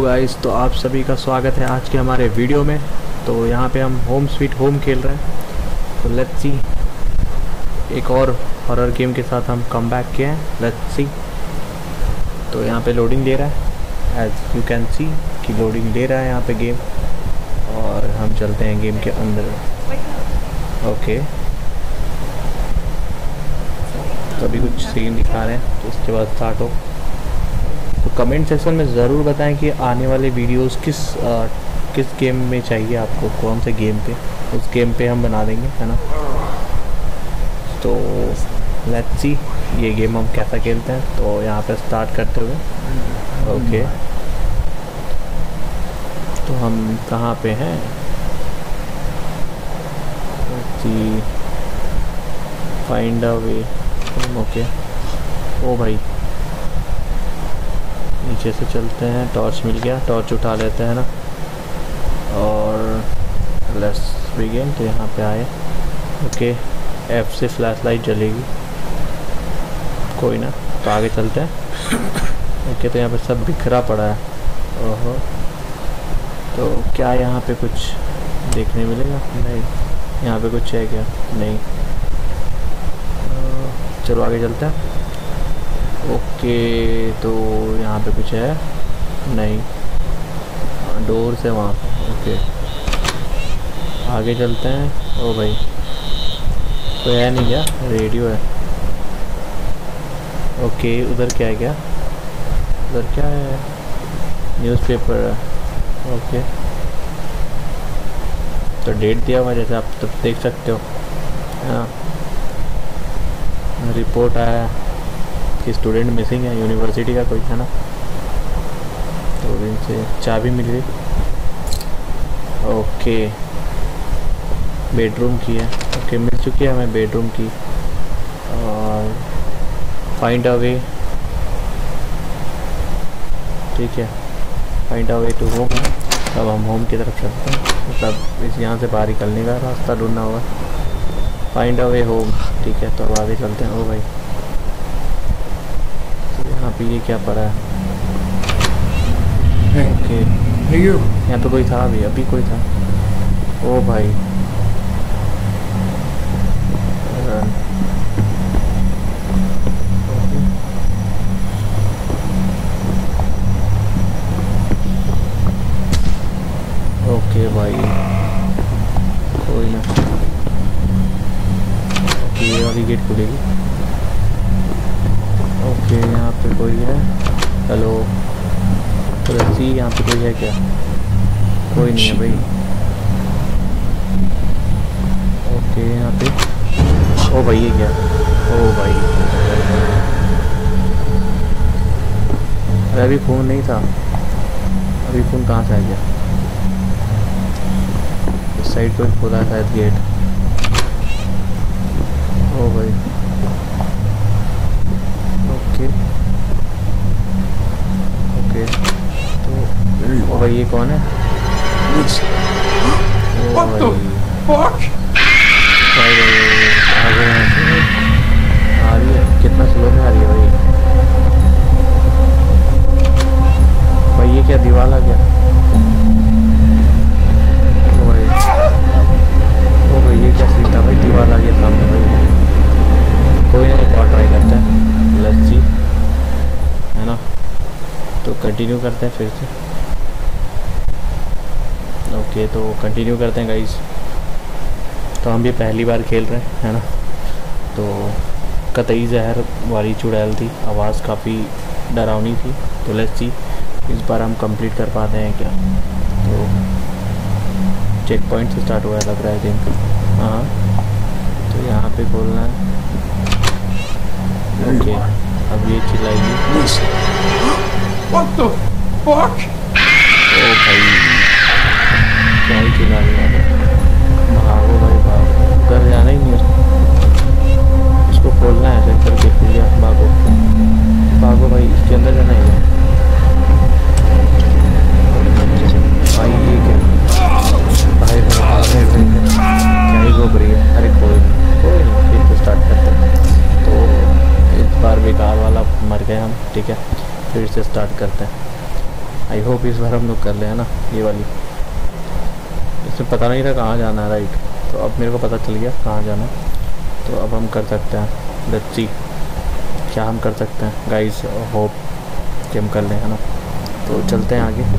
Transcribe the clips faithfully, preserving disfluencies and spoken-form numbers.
Guys, तो आप सभी का स्वागत है आज के हमारे वीडियो में। तो यहाँ पे हम होम स्वीट होम खेल रहे हैं। तो लेट्स सी, एक और हॉरर गेम के साथ हम कम बैक किए हैं। Let's see. तो यहाँ पे लोडिंग ले रहा है, एज यू कैन सी कि लोडिंग ले रहा है यहाँ पे गेम। और हम चलते हैं गेम के अंदर। ओके, तो अभी कुछ सीन दिखा रहे हैं, तो उसके बाद स्टार्ट हो। तो कमेंट सेक्शन में ज़रूर बताएं कि आने वाले वीडियोस किस आ, किस गेम में चाहिए आपको, कौन से गेम पे, उस गेम पे हम बना देंगे, है ना। तो लेट्स सी ये गेम हम कैसा खेलते हैं। तो यहाँ पे स्टार्ट करते हुए ओके, तो हम कहाँ पे हैं। Let's see, find a way. Okay, ओ भाई नीचे से चलते हैं। टॉर्च मिल गया, टॉर्च उठा लेते हैं ना। और लेट्स बिगिन। तो यहाँ पे आए। ओके, एफ से फ्लैश लाइट जलेगी, कोई ना। तो आगे चलते हैं। ओके, तो यहाँ पे सब बिखरा पड़ा है। ओहो, तो क्या यहाँ पे कुछ देखने मिलेगा? नहीं। यहाँ पे कुछ है क्या? नहीं। चलो आगे चलते हैं। ओके, तो यहाँ पे कुछ है? नहीं। डोर से वहाँ पे। ओके, आगे चलते हैं। ओ भाई, कोई है नहीं क्या? रेडियो है। ओके, उधर क्या है? क्या उधर क्या है? न्यूज़पेपर है। ओके, तो डेट दिया हुआ जैसे आप तब देख सकते हो। हाँ, रिपोर्ट आया कि स्टूडेंट मिसिंग है, यूनिवर्सिटी का कोई था ना। तो इनसे चाबी मिल गई। ओके, बेडरूम की है। ओके, मिल चुकी है हमें बेडरूम की। और फाइंड अ वे, ठीक है, find a way to home. अब हम होम की तरफ चलते हैं, मतलब इस यहाँ से बाहर निकलने का रास्ता ढूंढना होगा। फाइंड अ वे होम, ठीक है। तो अब आगे चलते हैं। ओ भाई, यहाँ पे ये क्या पड़ा है? ओके, यहाँ पे कोई था अभी अभी कोई था। ओ भाई, ओके भाई, कोई ना। ओके, ये वाली गेट खुलेगी। ओके, यहाँ पे कोई है। हेलो, तो रस्सी, यहाँ पे कोई है क्या? कोई नहीं है भाई। ओके, यहाँ पे ओ भाई, ये क्या? ओ भाई, अरे अभी फ़ोन नहीं था। अभी फ़ोन कहाँ से आ गया? इस साइड कोई खुला है शायद गेट। ओ भाई, ओके ओके, तो ओ भाई ये कौन है? ओ भाई, भाई आ गए हैं। आ रही है, कितना स्लो में आ रही है भाई। भाई ये क्या दीवार आ गया? ओ भाई, ओ भाई ये क्या सीन था भाई? दीवार आ गया सामने भाई। कोई ना, एक और ट्राई करते हैं। लेट्स सी, है ना। तो कंटिन्यू करते हैं फिर से। ओके, तो कंटिन्यू करते हैं गाइस। तो हम भी पहली बार खेल रहे हैं, है ना। तो कतई जहर वाली चुड़ैल थी, आवाज़ काफ़ी डरावनी थी। तो लेट्स सी इस बार हम कंप्लीट कर पाते हैं क्या। तो चेक पॉइंट से स्टार्ट हुआ है लग रहा है, थिंक। हाँ, तो यहाँ पे खोलना है। ओके, अब ये चिल्लाएगी। What the fuck? ओ भाई, क्या ही चिल्ला रही है। भागो भाई भागो, घर जाना ही नहीं उसको। इसको खोलना है ऐसे करके, खुल गया। भागो भागो भाई, इसके अंदर जाना है भाई। ये क्या भाई, भाई क्या ही घूम रही है। अरे कोई नहीं कोई नहीं, फिर तो स्टार्ट करते हैं। तो इस बार बेकार वाला मर गए हम, ठीक है। फिर से स्टार्ट करते हैं। आई होप इस बार हम लोग कर ले है ना ये वाली। इसमें पता नहीं था कहाँ जाना है राइट, तो अब मेरे को पता चल गया कहाँ जाना है। तो अब हम कर सकते हैं, लेट्स सी क्या हम कर सकते हैं गाइस, होप कि हम कर लें है ना। तो चलते हैं आगे।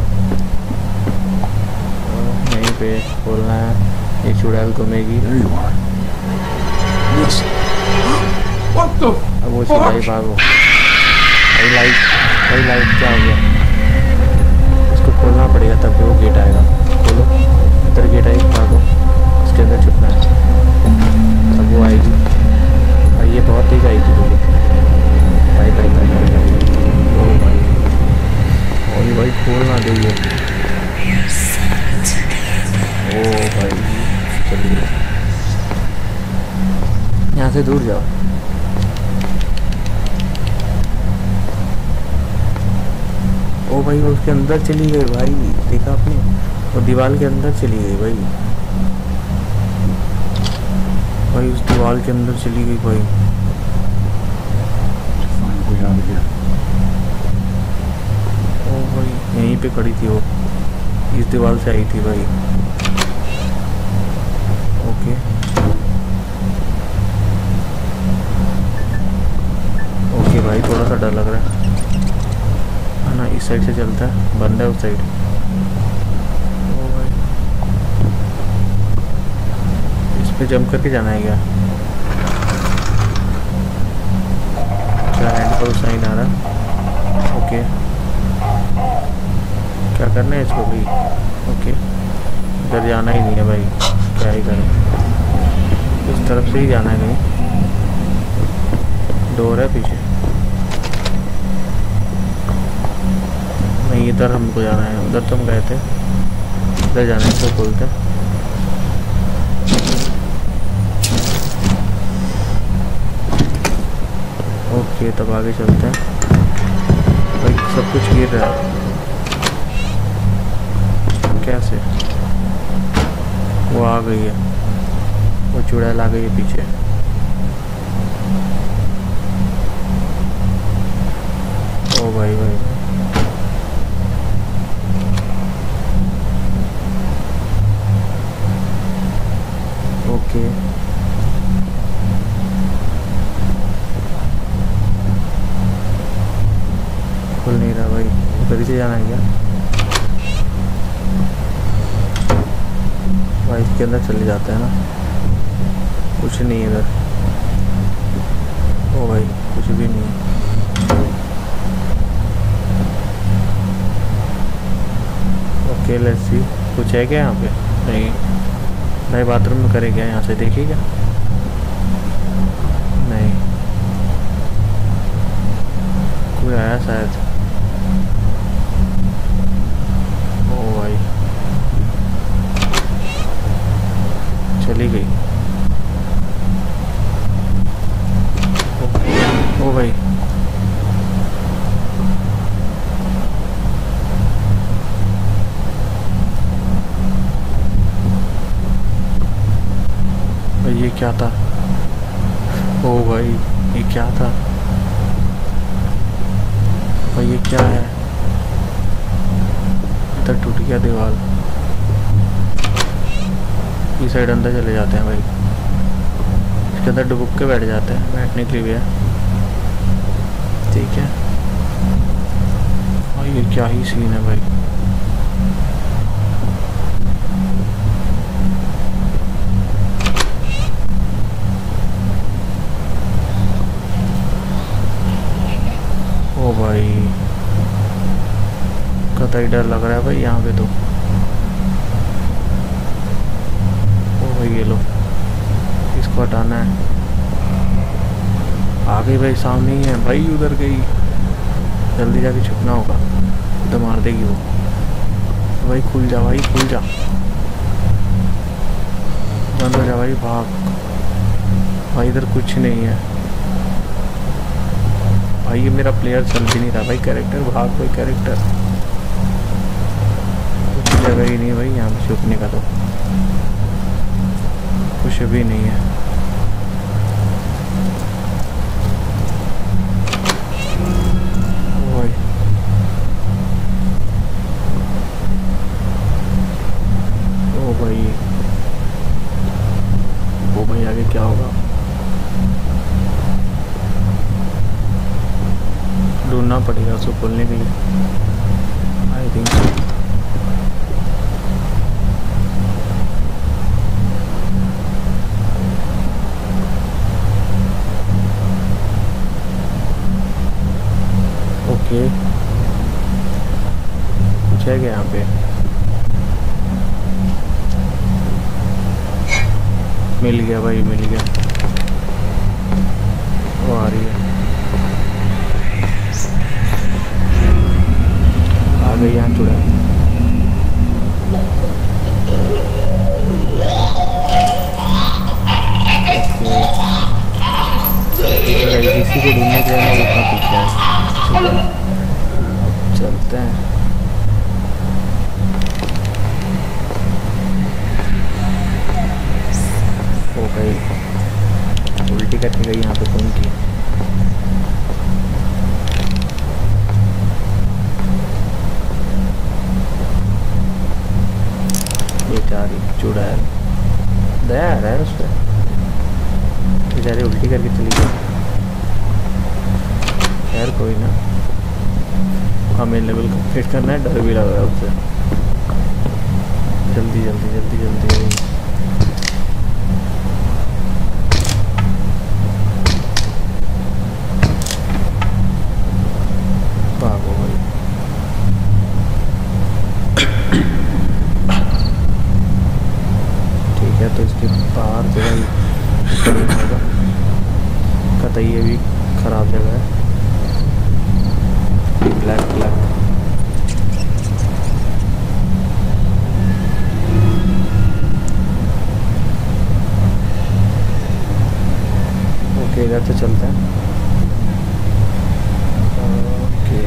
यहीं पे बोलना है ये चुड़ैल घूमेगी। There you are. Yes. What the अब वो चुड़ैल fuck? भागो। भाई लाइट, भाई लाइट क्या हो गया? इसको खोलना पड़ेगा तब वो गेट आएगा। खोलो, इधर गेट आएगी, भागो, इसके अंदर छुपना है तब वो आएगी। और ये बहुत तेज आएगी बोलो। भाई भाई भाई भाई भाई ओ भाई, और ये भाई खोल ना दे ये। ओ भाई चलिए यहाँ से दूर जाओ। ओ भाई वो उसके अंदर चली गई भाई, देखा आपने? वो दीवार के अंदर चली गई भाई। भाई उस दीवार के अंदर चली गई भाई। Find a way out of here. ओ भाई यहीं पे खड़ी थी वो, इस दीवार से आई थी भाई। ओके ओके भाई थोड़ा सा डर लग रहा है है ना। इस साइड से चलता है, बंद है उस साइड। ओ भाई इस पे जंप करके जाना है क्या? क्या हैंड पर साइन आ रहा है? ओके क्या करना है इसको भाई? ओके इधर जाना ही नहीं है भाई, क्या ही करें, इस तरफ से ही जाना है कहीं। डोर है पीछे, नहीं इधर हमको जाना है, उधर तो हम गए थे, इधर जाना है। इसको खोलते हैं। ओके तब आगे चलते हैं। भाई सब कुछ गिर रहा है कैसे? वो आ गई है, वो चुड़ैल आ गई है पीछे। ओ भाई भाई ओके खुल नहीं रहा भाई, उधर से जाना है क्या? भाई इसके अंदर चले जाते हैं ना, कुछ नहीं है इधर। ओ भाई कुछ भी नहीं है। ओके लेट्स सी कुछ है क्या यहाँ पे? नहीं भाई बाथरूम में करे क्या? यहाँ से देखिए क्या? नहीं कोई आया शायद। ओ भाई चली गई। ओ, ओ भाई भाई ये क्या था? ओ भाई ये क्या था भाई? ये क्या है? इधर टूट गया दीवार। इस साइड अंदर चले जाते हैं भाई, इसके अंदर डुबक के बैठ जाते हैं, बैठने के लिए भी है। ठीक है भाई ये क्या ही सीन है भाई। ओ भाई कतई डर लग रहा है भाई यहाँ पे तो। ओ भाई ये लो, इसको हटाना है। आ गई भाई, सामने ही है भाई, उधर गई। जल्दी जाके छुपना होगा, तो मार देगी वो। भाई खुल जा भाई, खुल जा, बंद हो जा भाई, भाग भाई। इधर कुछ नहीं है भाई, ये मेरा प्लेयर चल भी नहीं रहा भाई। कैरेक्टर भाग भाई, कैरेक्टर कुछ जगह ही नहीं है भाई यहाँ पे छुपने का, तो कुछ भी नहीं है। क्या होगा, ढूंढना पड़ेगा उसको खोलने के लिए। I think so. ओके, कुछ है क्या यहाँ पे? मिल गया भाई, मिल गया। वो आ रही है, आ गई यहाँ चुड़ा। इसी को ढूंढने के लिए वो कहाँ पीछे है। अब चलते हैं। हो गई, उल्टी करके गई यहाँ पे फोन की। बेचारी चुड़ैल, दया आ रहा है उस पर। बेचारी उल्टी करके चली गई। खैर कोई ना, हमें लेवल कंप्लीट करना है, डर भी लग रहा है उससे। जल्दी जल्दी जल्दी जल्दी। भागो भाई। ठीक है, तो इसके बाहर जो है होगा कतई, ये भी खराब जगह है। ब्लैक ब्लैक ओके, इधर से चलते हैं। ओके,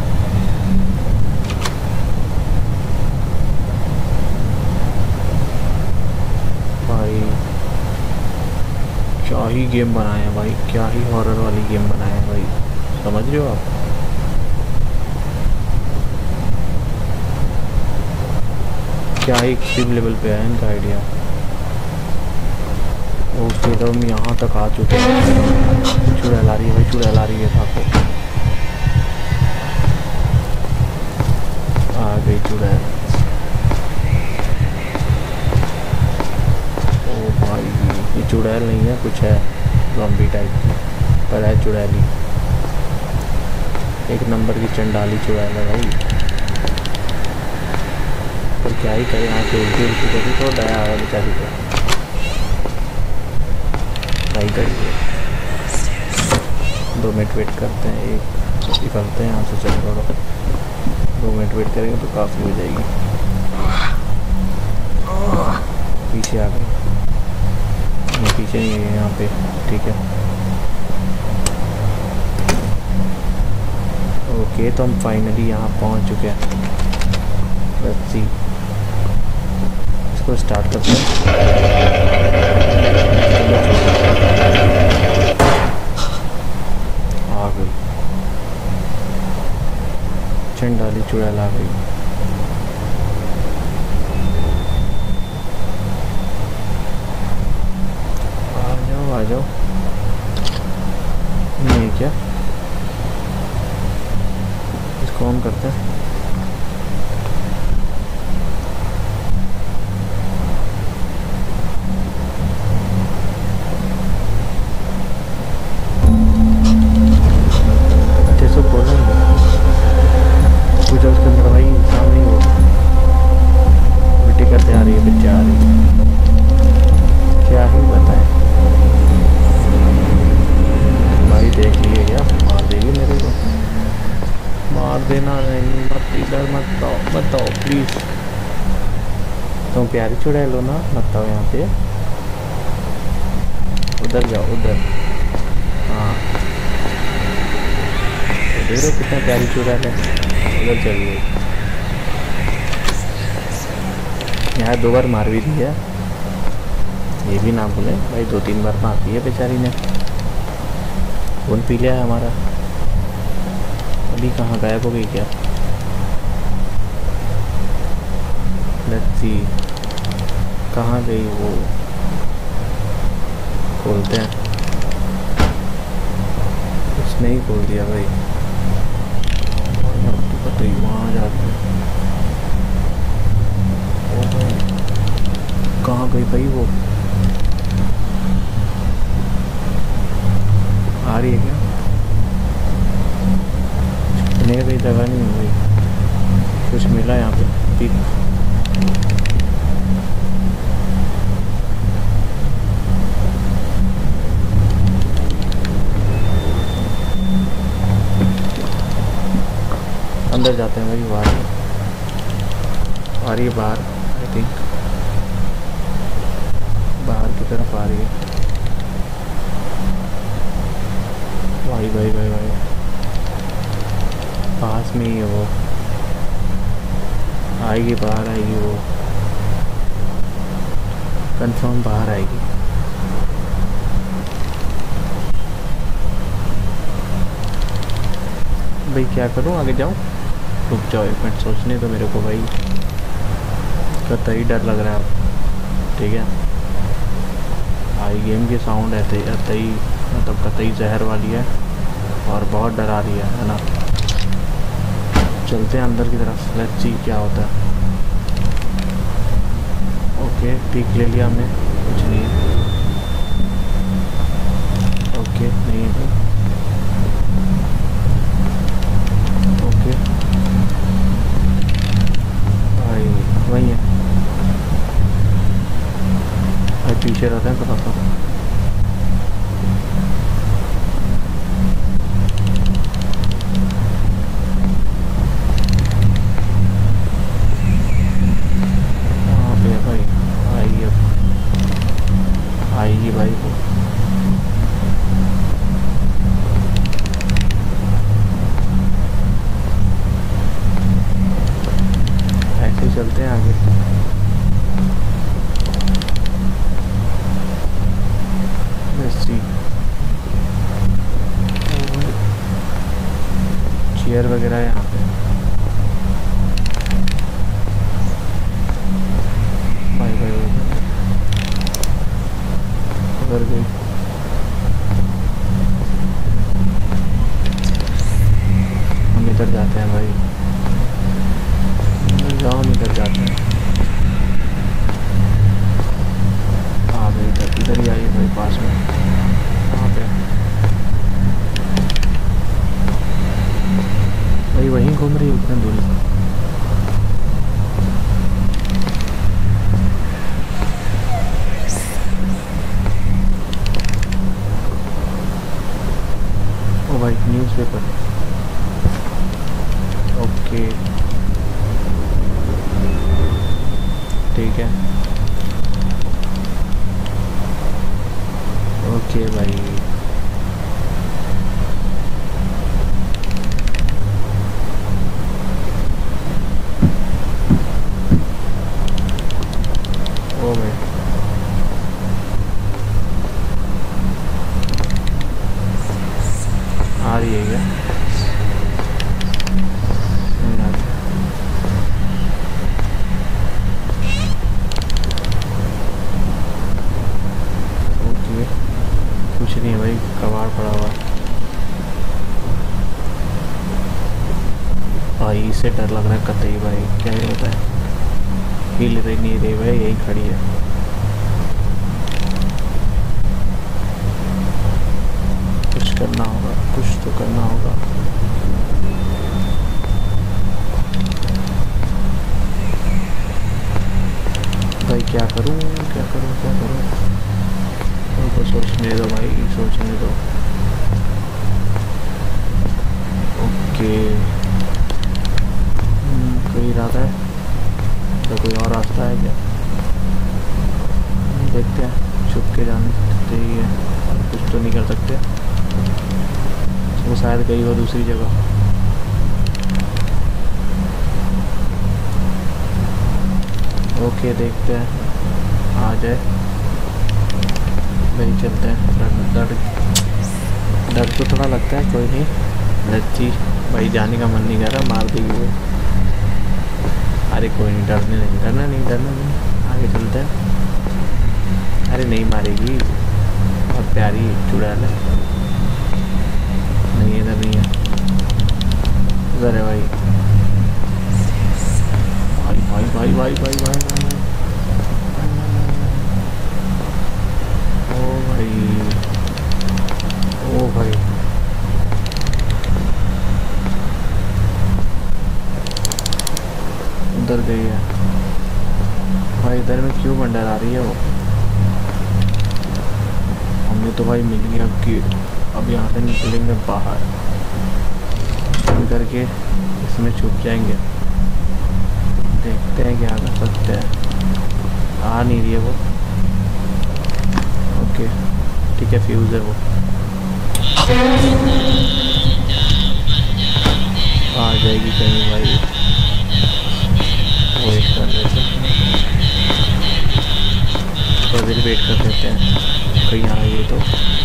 भाई क्या ही गेम बनाए हैं भाई, क्या ही हॉरर वाली गेम बनाए हैं भाई, समझ रहे हो आप? क्या ही एक्सट्रीम लेवल पे है इनका आइडिया। ओके, तो हम यहाँ तक आ चुके हैं। चुड़ैल आ रही है भाई, चुड़ैल आ रही है। आपको आ गई चुड़ैल। ओ भाई, ये चुड़ैल नहीं है, कुछ है ज़ॉम्बी टाइप की, पर है चुड़ैल ही। एक नंबर की चंडाली चुड़ैल है भाई। पर क्या ही करें, यहाँ पे उल्टी उल्टी करी तो दया आया बेचारी को। नहीं करिए, दो मिनट वेट करते हैं, एक निकलते हैं यहाँ से। चल थोड़ा दो मिनट वेट करेंगे तो काफ़ी हो जाएगी। पीछे आ गए, नहीं पीछे नहीं है यहाँ पे। ठीक है, ओके, तो हम फाइनली यहाँ पहुँच चुके हैं। लेट्स सी, इसको स्टार्ट करते हैं। आ गई चंडाली चुड़ैल, आ गई। आ जाओ आ जाओ। नहीं क्या, इसको ऑन करते हैं। प्लीज़ तुम प्यारी चुड़ैल लो ना, मत आओ यहाँ पे। उधर जाओ, उधर। हाँ, देख रहे कितना प्यारी चुड़ैल है, उधर चल गई। यहाँ दो बार मार भी दी है, ये भी ना भूलें भाई, दो तीन बार मार दी है बेचारी ने। खून पी लिया है हमारा। अभी कहाँ गायब हो गई क्या? लेट्स सी, कहाँ गई वो? खोलते हैं। उसने ही खोल दिया भाई। अब तो पता ही वहाँ जाते हैं। ओ भाई कहाँ गई भाई वो? आ रही है क्या? नहीं भाई जगह नहीं है भाई। कुछ मिला यहाँ पे पिक। अंदर जाते हैं भाई। बाहर आ रही है बाहर। आई थिंक बाहर की तरफ आ रही है। भाई भाई भाई भाई पास में ही है वो। आएगी बाहर आएगी वो। कंफर्म बाहर आएगी। भाई क्या करूं? आगे जाऊं? रुक जाओ एक मिनट सोचने तो मेरे को भाई। कतई डर लग रहा है अब। ठीक है आई गेम की साउंड है कतई, मतलब कतई जहर वाली है और बहुत डरा रही है है ना। चलते हैं अंदर की तरफ। लेट्स सी क्या होता है। ओके पीक ले लिया हमने। कुछ नहीं है। ओके नहीं है भाई। ओके भाई वही है भाई। पीछे रहते हैं थोड़ा सा। वहाँ पे है भाई। आएगी अब आएगी भाई वो। ऐसे चलते हैं आगे। चेयर वगैरह है यहाँ पे। भाई भाई उधर गई। हम इधर जाते हैं भाई। जाओ हम इधर जाते हैं। हाँ भाई इधर इधर ही आइए भाई पास में। वहाँ पे भाई वहीं घूम रही है उतने दूरी पर। ओ भाई न्यूज़पेपर। ओके ठीक है। ओके भाई ओ भाई आ रही है क्या? नहीं आ रही। ओके कुछ नहीं है भाई। कबाड़ पड़ा हुआ है भाई। इससे डर लग रहा है कतई भाई। क्या ही होता है? हिल रही नहीं रही भाई। यही खड़ी है। कुछ करना होगा। कुछ तो करना होगा। भाई क्या करूं क्या करूं क्या करूं? उनको सोचने दो भाई सोचने दो। ओके कोई इरादा है तो कोई और रास्ता है क्या? देखते हैं। छुप के जाने सकते ही है। कुछ तो नहीं कर सकते। वो शायद गई हो दूसरी जगह। ओके देखते हैं आ जाए भाई। चलते हैं। डर डर तो थोड़ा लगता है। कोई नहीं लच्ची भाई जाने का मन नहीं कर रहा। मार देगी वो। अरे कोई नहीं डरने नहीं डरना नहीं डरना नहीं। आगे चलते हैं। अरे नहीं मारेगी प्यारी चुड़ैल है। नहीं इधर नहीं है, इधर है भाई। भाई भाई भाई भाई भाई भाई भाई ओ भाई ओ भाई उधर गई है भाई। इधर में क्यों बंडर आ रही है वो? हमें तो भाई मिल गया कि अब यहाँ से निकलेंगे बाहर करके, इसमें छुप जाएंगे। देखते हैं क्या कर सकते हैं। आ नहीं रही है वो। ओके ठीक है, फ्यूज है वो। आ जाएगी कहीं भाई। वेट कर लेते हैं, थोड़ी देर वेट कर लेते हैं कहीं आ रही है तो।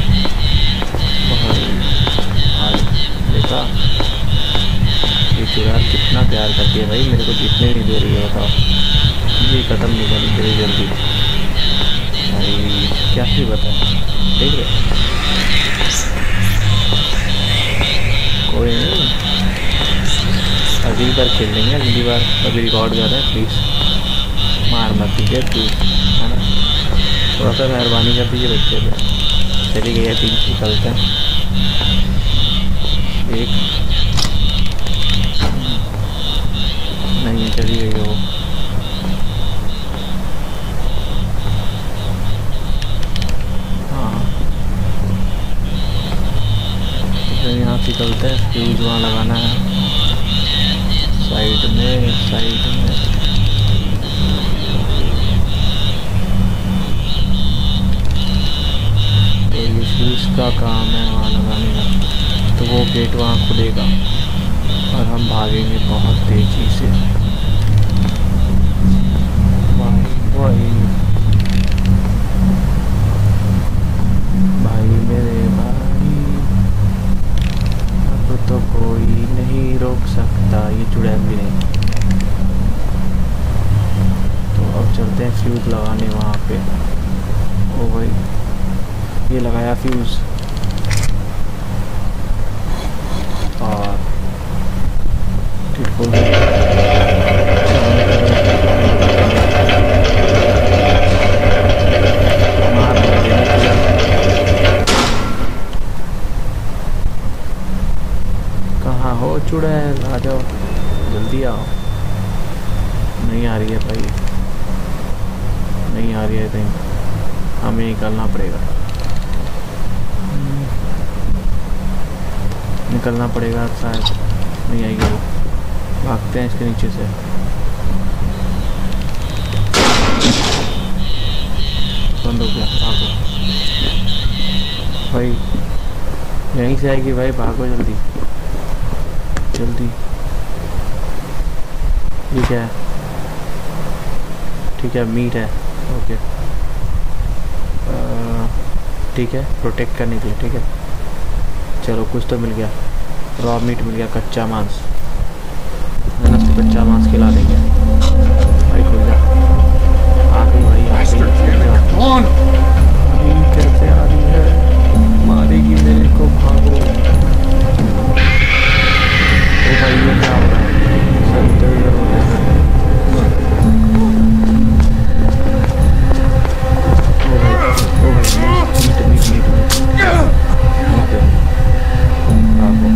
आज देखा ये चुड़ैल कितना प्यार करती है भाई, मेरे को जीतने नहीं दे रही है। बताओ, ये ख़त्म नहीं करनी तेरी जल्दी भाई। क्या ही बताएं, देख रहे कोई नहीं, अगली बार खेल लेंगे। अगली बार अभी रिकॉर्ड कर रहे हैं, प्लीज़ मार मत दीजिए प्लीज़, है ना। थोड़ा सा मेहरबानी कर दीजिए बच्चे पे। चली गई है, तीन निकलते हैं। एक नहीं चली गई वो। हाँ तो यहाँ से निकलते हैं। फ्यूज वहाँ लगाना है साइड में, साइड में। तो ये फ्यूज का काम है वहाँ लगाने का। तो वो गेट वहाँ खुलेगा और हम भागेंगे बहुत तेजी से। भाई भाई भाई मेरे भाई, अब तो कोई नहीं रोक सकता, ये चुड़ैल भी नहीं। तो अब चलते हैं फ्यूज लगाने वहाँ पे। ओ भाई ये लगाया फ्यूज और कहाँ हो चुड़ैल, आ जाओ जल्दी आओ। नहीं आ रही है भाई, नहीं आ रही है कहीं, हमें निकलना पड़ेगा, निकलना पड़ेगा। शायद नहीं आएगी वो, भागते हैं इसके नीचे से। बंद हो गया, भागो भाई, यहीं से आएगी भाई, भागो जल्दी जल्दी। ठीक है ठीक है, मीट है, ओके ठीक है, प्रोटेक्ट करने के लिए। ठीक है चलो, कुछ तो मिल गया, रॉ मीट मिल गया, कच्चा मांस है ना, तो कच्चा मांस खिला देंगे भाई। खुल जा, आ गई भाई, आ गई। कैसे आ रही है, मारेगी मेरे को, भागो। ओ भाई ये क्या हो रहा है, सब तो इधर हो गया। ओ भाई ओ भाई, meet meet meet meet, okay भागो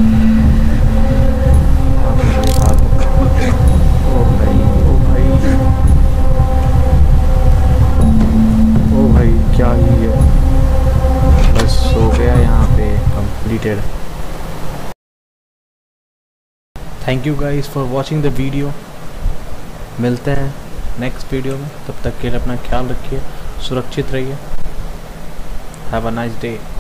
क्या ही है, बस हो गया यहाँ पे completed. Thank you guys for watching the video. मिलते हैं नेक्स्ट वीडियो में, तब तक के लिए अपना ख्याल रखिए, सुरक्षित रहिए। Have a nice day.